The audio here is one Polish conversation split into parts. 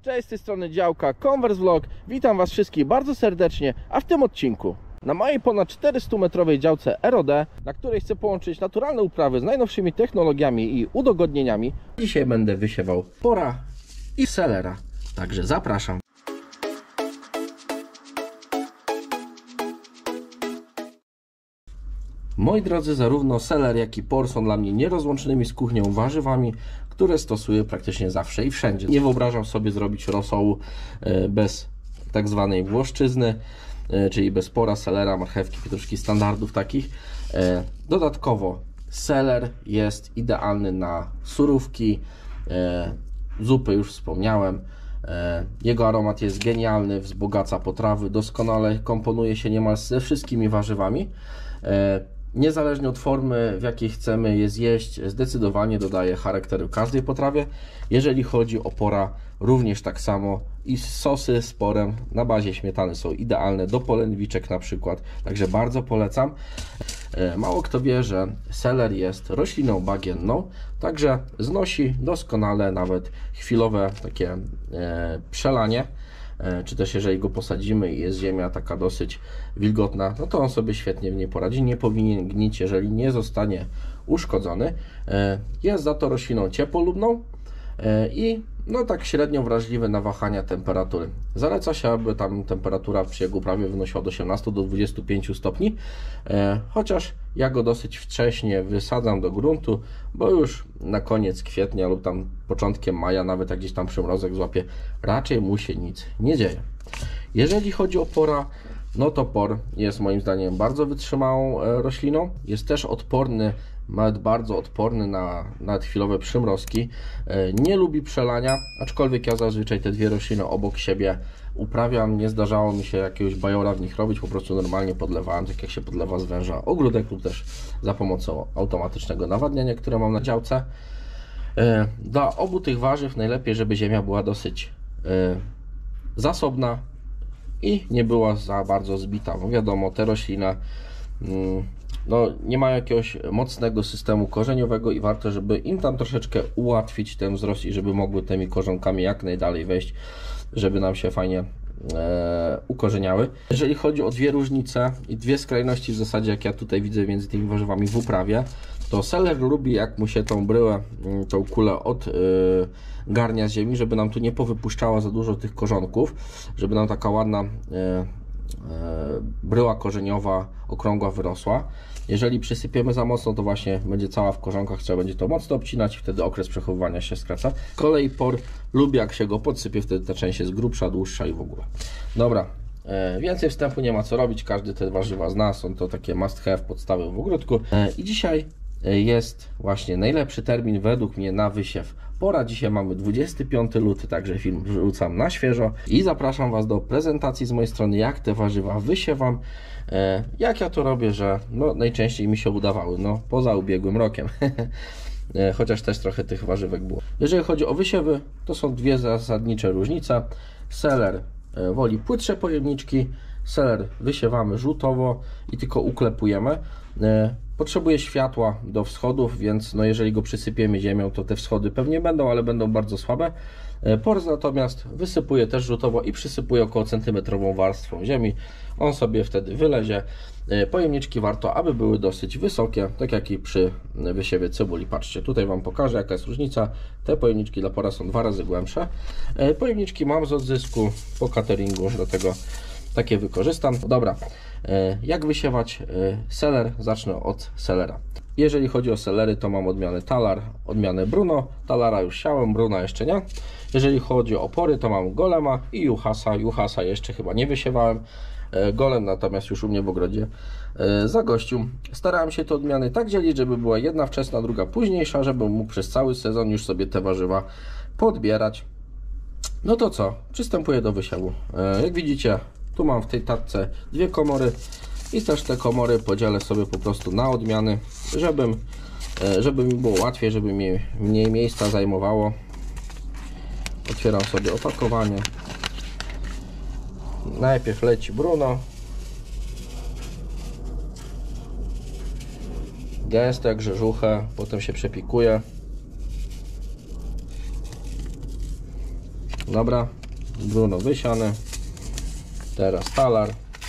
Cześć, z tej strony działka Converse Vlog. Witam Was wszystkich bardzo serdecznie, a w tym odcinku na mojej ponad 400-metrowej działce ROD, na której chcę połączyć naturalne uprawy z najnowszymi technologiami i udogodnieniami, dzisiaj będę wysiewał pora i selera, także zapraszam. Moi drodzy, zarówno seler, jak i por są dla mnie nierozłącznymi z kuchnią warzywami, które stosuję praktycznie zawsze i wszędzie. Nie wyobrażam sobie zrobić rosołu bez tak zwanej włoszczyzny, czyli bez pora, selera, marchewki, pietruszki, standardów takich. Dodatkowo seler jest idealny na surówki, zupy już wspomniałem. Jego aromat jest genialny, wzbogaca potrawy, doskonale komponuje się niemal ze wszystkimi warzywami. Niezależnie od formy, w jakiej chcemy je zjeść, zdecydowanie dodaje charakteru każdej potrawie. Jeżeli chodzi o pora, również tak samo i sosy z porem na bazie śmietany są idealne do polędwiczek na przykład, także bardzo polecam. Mało kto wie, że seler jest rośliną bagienną, także znosi doskonale nawet chwilowe takie przelanie, czy też jeżeli go posadzimy i jest ziemia taka dosyć wilgotna, no to on sobie świetnie w niej poradzi, nie powinien gnić, jeżeli nie zostanie uszkodzony. Jest za to rośliną ciepłolubną i no tak średnio wrażliwy na wahania temperatury. Zaleca się, aby tam temperatura przy jego uprawie wynosiła od 18 do 25 stopni, chociaż ja go dosyć wcześnie wysadzam do gruntu, bo już na koniec kwietnia lub tam początkiem maja, nawet jak gdzieś tam przymrozek złapie, raczej mu się nic nie dzieje. Jeżeli chodzi o pora, no to por jest moim zdaniem bardzo wytrzymałą rośliną, jest też odporny, nawet bardzo odporny na chwilowe przymrozki. Nie lubi przelania, aczkolwiek ja zazwyczaj te dwie rośliny obok siebie uprawiam. Nie zdarzało mi się jakiegoś bajora w nich robić, po prostu normalnie podlewałem, tak jak się podlewa z węża ogródek lub też za pomocą automatycznego nawadniania, które mam na działce. Dla obu tych warzyw najlepiej, żeby ziemia była dosyć zasobna i nie była za bardzo zbita. No wiadomo, te rośliny no, nie mają jakiegoś mocnego systemu korzeniowego i warto, żeby im tam troszeczkę ułatwić ten wzrost i żeby mogły tymi korzonkami jak najdalej wejść, żeby nam się fajnie ukorzeniały. Jeżeli chodzi o dwie różnice i dwie skrajności w zasadzie, jak ja tutaj widzę między tymi warzywami w uprawie, to seler lubi, jak mu się tą bryłę, tą kulę odgarnia z ziemi, żeby nam tu nie powypuszczała za dużo tych korzonków, żeby nam taka ładna bryła korzeniowa, okrągła wyrosła. Jeżeli przysypiemy za mocno, to właśnie będzie cała w korzonkach, trzeba będzie to mocno obcinać i wtedy okres przechowywania się skraca. Z kolei por lubi, jak się go podsypie, wtedy ta część jest grubsza, dłuższa i w ogóle. Dobra, więcej wstępu nie ma co robić, każdy te warzywa zna, są to takie must have, podstawy w ogródku. I dzisiaj jest właśnie najlepszy termin według mnie na wysiew pora. Dzisiaj mamy 25 luty, także film wrzucam na świeżo i zapraszam Was do prezentacji z mojej strony, jak te warzywa wysiewam, jak ja to robię, że no, najczęściej mi się udawały, no poza ubiegłym rokiem. Chociaż też trochę tych warzywek było. Jeżeli chodzi o wysiewy, to są dwie zasadnicze różnice. Seler woli płytsze pojemniczki, seler wysiewamy rzutowo i tylko uklepujemy. Potrzebuje światła do wschodów, więc no jeżeli go przysypiemy ziemią, to te wschody pewnie będą, ale będą bardzo słabe. Por natomiast wysypuje też rzutowo i przysypuje około centymetrową warstwą ziemi. On sobie wtedy wylezie. Pojemniczki warto, aby były dosyć wysokie, tak jak i przy wysiewie cebuli. Patrzcie, tutaj Wam pokażę, jaka jest różnica. Te pojemniczki dla pora są 2 razy głębsze. Pojemniczki mam z odzysku po cateringu, dlatego takie wykorzystam. Dobra, jak wysiewać seler? Zacznę od selera. Jeżeli chodzi o selery, to mam odmianę Talar, odmianę Bruno. Talara już siałem, Bruna jeszcze nie. Jeżeli chodzi o pory, to mam Golema i Juhasa. Juhasa jeszcze chyba nie wysiewałem. Golem natomiast już u mnie w ogrodzie zagościł. Starałem się te odmiany tak dzielić, żeby była jedna wczesna, druga późniejsza, żebym mógł przez cały sezon już sobie te warzywa podbierać. No to co? Przystępuję do wysiewu. Jak widzicie, tu mam w tej tatce dwie komory i też te komory podzielę sobie po prostu na odmiany, żeby mi było łatwiej, żeby mi mniej miejsca zajmowało. Otwieram sobie opakowanie. Najpierw leci Bruno. Gęste jak grzeżuchę, potem się przepikuje. Dobra, Bruno wysiany. Teraz talar.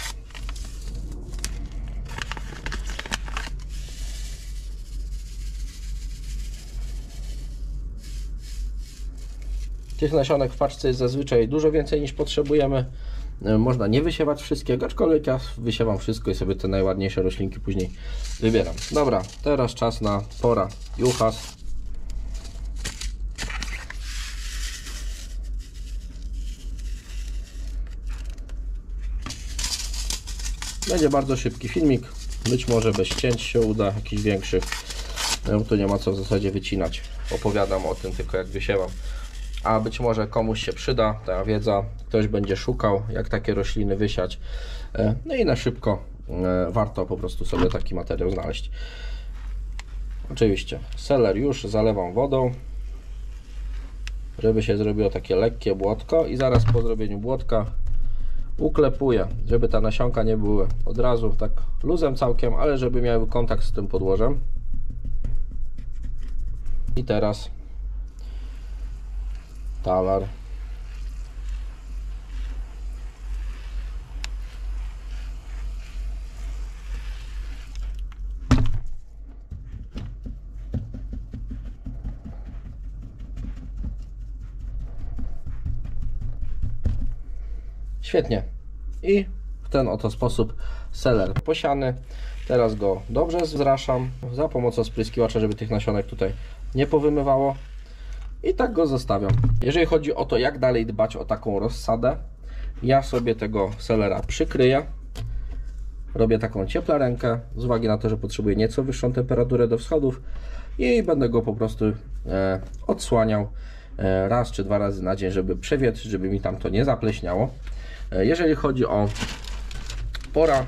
Tych nasionek w paczce jest zazwyczaj dużo więcej niż potrzebujemy. Można nie wysiewać wszystkiego, aczkolwiek ja wysiewam wszystko i sobie te najładniejsze roślinki później wybieram. Dobra, teraz czas na pora Juchas. Będzie bardzo szybki filmik, być może bez cięć się uda, jakichś większych. Tu nie ma co w zasadzie wycinać. Opowiadam o tym tylko jak wysiewam. A być może komuś się przyda ta wiedza, ktoś będzie szukał jak takie rośliny wysiać. No i na szybko warto po prostu sobie taki materiał znaleźć. Oczywiście seler już zalewam wodą, żeby się zrobiło takie lekkie błotko i zaraz po zrobieniu błotka uklepuję, żeby te nasionka nie były od razu tak luzem całkiem, ale żeby miały kontakt z tym podłożem. I teraz talar. Świetnie. I w ten oto sposób seler posiany. Teraz go dobrze zraszam za pomocą spryskiwacza, żeby tych nasionek tutaj nie powymywało. I tak go zostawiam. Jeżeli chodzi o to, jak dalej dbać o taką rozsadę, ja sobie tego selera przykryję. Robię taką cieplarękę, z uwagi na to, że potrzebuję nieco wyższą temperaturę do wschodów i będę go po prostu odsłaniał raz czy dwa razy na dzień, żeby przewietrzyć, żeby mi tam to nie zapleśniało. Jeżeli chodzi o pora,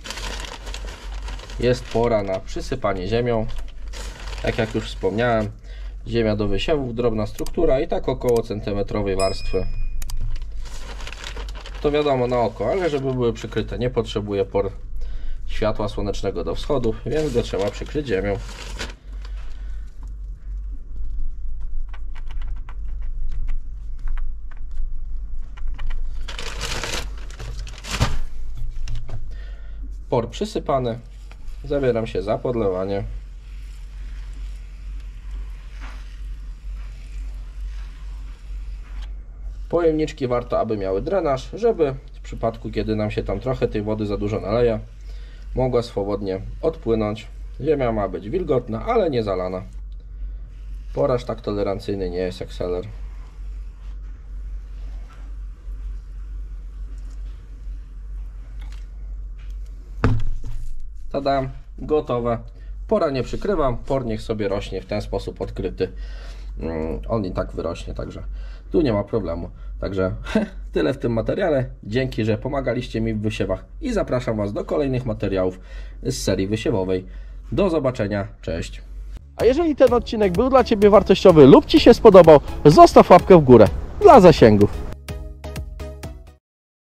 jest pora na przysypanie ziemią. Tak jak już wspomniałem, ziemia do wysiewów, drobna struktura i tak około centymetrowej warstwy. To wiadomo na oko, ale żeby były przykryte, nie potrzebuje por światła słonecznego do wschodów, więc go trzeba przykryć ziemią. Por przysypany, zabieram się za podlewanie. Pojemniczki warto, aby miały drenaż, żeby w przypadku, kiedy nam się tam trochę tej wody za dużo naleje, mogła swobodnie odpłynąć. Ziemia ma być wilgotna, ale nie zalana. Por aż tak tolerancyjny nie jest jak seler. Tada, gotowe. Pora nie przykrywam, por niech sobie rośnie w ten sposób odkryty. On i tak wyrośnie, także tu nie ma problemu. Także tyle w tym materiale. Dzięki, że pomagaliście mi w wysiewach i zapraszam Was do kolejnych materiałów z serii wysiewowej. Do zobaczenia, cześć. A jeżeli ten odcinek był dla Ciebie wartościowy lub Ci się spodobał, zostaw łapkę w górę dla zasięgów.